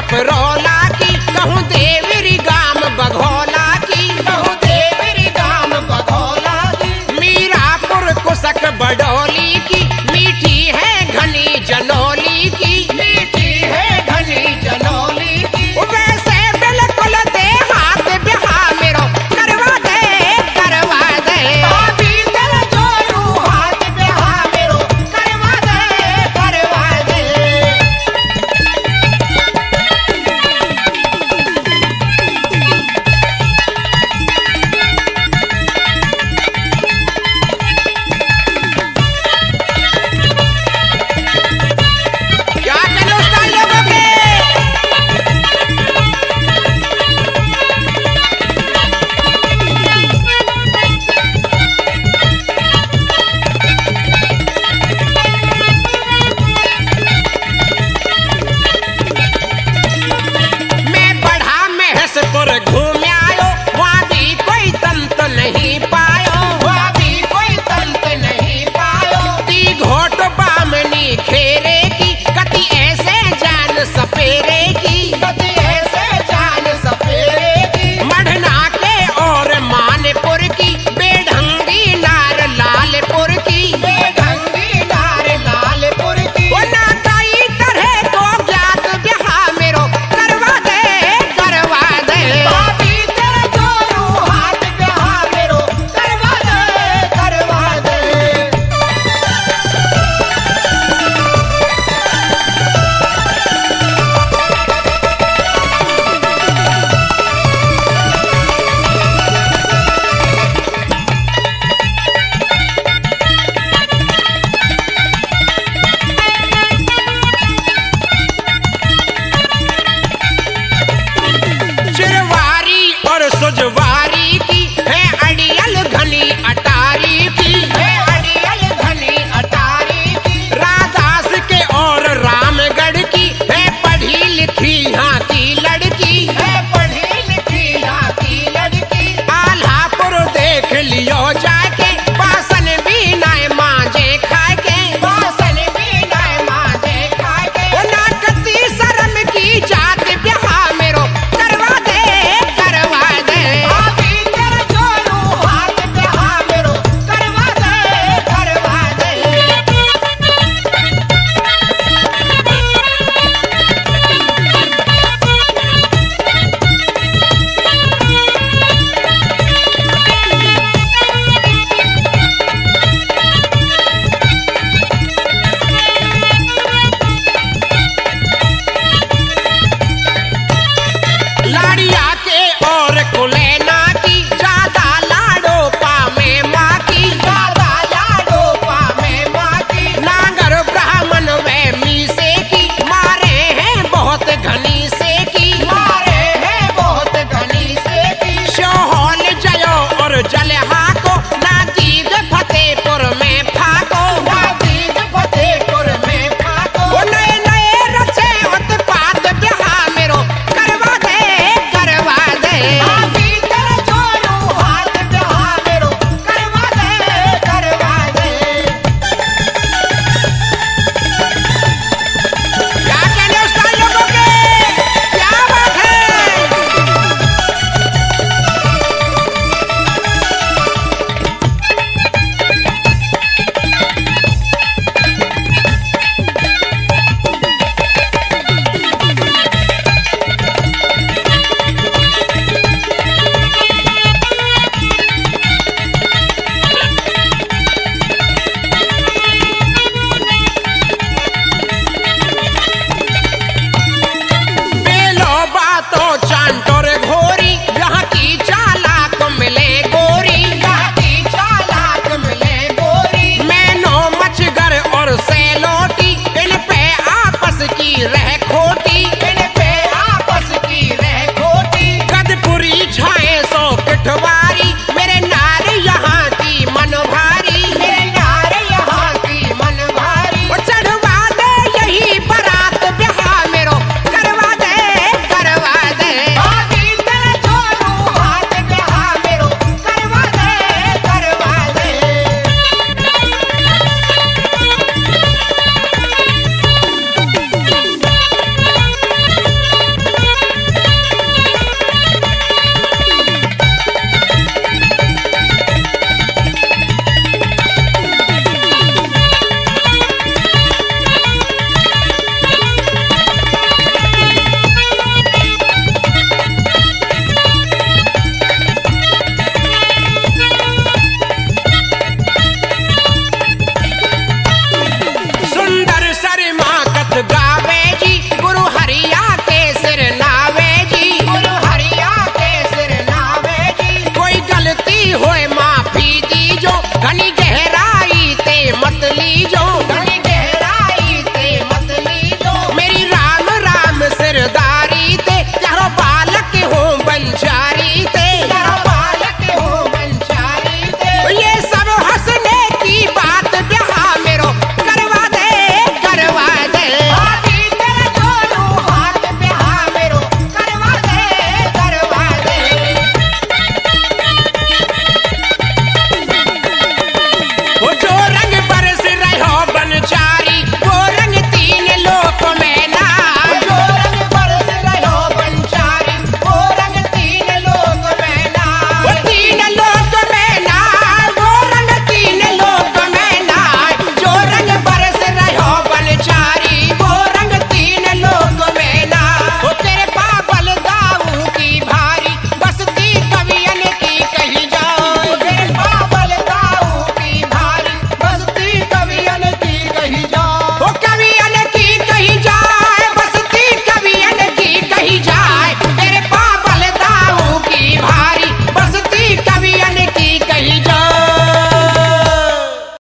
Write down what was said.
खपरौला की, कहूँ देवरी गाम बघौला की, कहूँ देवरी गाम बघौला की, मीरापुर कुसक बडौली की, मीठी है घनी जनौली की, मीठी है घनी जनौली की। वैसे बिल्कुल देहात बिहार मेरो करवा दे, करवा दे। भाभी तेरे जोरू हाथ बिहार मेरो करवा दे, करवा दे। क्या करें उस्ताद लोगों के? मैं बढ़ा महसपुर घूम आयो, वहाँ भी कोई तंत नहीं पायो, वहाँ भी कोई तंत नहीं पायो। ती घोट बामनी खेरे की, कति ऐसे जान सपेरे की, कति ऐसे जान सपेरे की। मढ़ना के और मानपुर की, बेढंगी नार लालपुर की, बेढंगी नार लालपुर की। वो ना कई तरह को ज्ञात बिहार मेरो करवा दे, करवा दे। भाभी तेरे जोरू हाथ बिहार मेरो करवा दे, करवा दे। चिरवारी और सुजवारी की है अड़ियल घनी अटारी की, है अड़ियल घनी अटारी की। राधास के और रामगढ़ की है पढ़ी लिखी यहाँ की लड़की, है पढ़ी लिखी यहाँ की लड़की। आल्हापुर देख लियो जाके, बासन भी नाय मांझे खाए के, बासन भी नाय मांझे खाए के। वो नाकती शर्म की जात बिहार मेरो करवा दे, करवा दे। भाभी तेरे जोरू हाथ बिहार मेरो करवा दे, करवा दे। लाड़िया के और कुलेना की, ज्यादा लाडो पामे माँ की, ज्यादा लाडो पामे माँ की। नांगर ब्राह्मण वे मीसे की, मारे हैं बहुत घनी से की, मारे हैं बहुत घनी से की। शोहल जयो और जलहा को, नादीद फतेहपुर में फाको, नादीद फतेहपुर में फाको। वो नए नए रचे उत्पात बिहार मेरो करवा दे, करवा दे। भाभी तेरे जोरू हाथ बिहार मेरो करवा दे, करवा दे। क्या कहने उस्ताद लोगों के? क्या बात है? बेलो बातो चांटोर घोरी, यहाँ की चालाक मिले गोरी, यहाँ की चालाक मिले गोरी। मैनो मछगर और सैलोटी, इन पे आपस की रह खोटी,